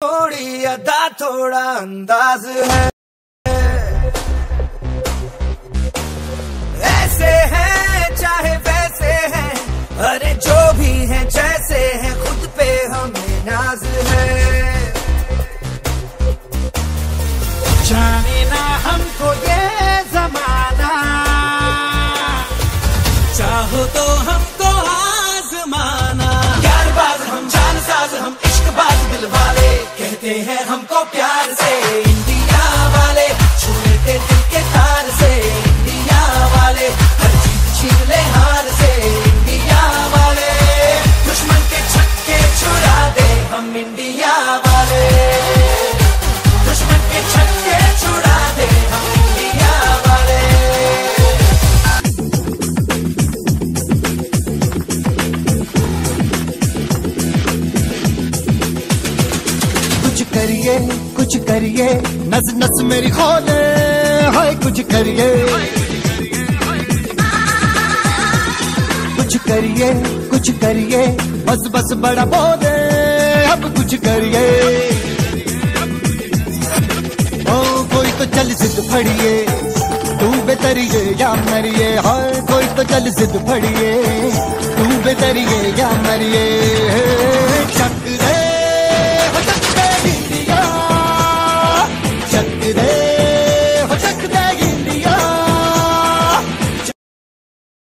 थोड़ी अदा थोड़ा अंदाज है, ऐसे हैं चाहे वैसे हैं, अरे जो भी हैं जैसे हैं, खुद पे हमें नाज है। जाने ना हमको ये जमाना, चाहो तो हमको आजमाना। यार बाज हम जान साज हम इश्क बाज दिल वाले, कहते हैं हमको प्यार से इंडिया वाले, छू लेते दिल के तार से इंडिया वाले, हर जीत छीन ले हार से इंडिया वाले, दुश्मन के छक्के छुड़ा दे हम इंडिया वाले, दुश्मन के छक्के छुड़ा दे हम इंडिया वाले। कुछ करिए नस नस मेरी खोले, हाय कुछ करिए, कुछ करिए बस बस बड़ा बोले, अब कुछ करिए। ओ कोई तो चल जिद फड़िए, तू बेतरिए या मरिए, हाय कोई तो चल जिद फड़िए, तू बेतरिए या मरिए।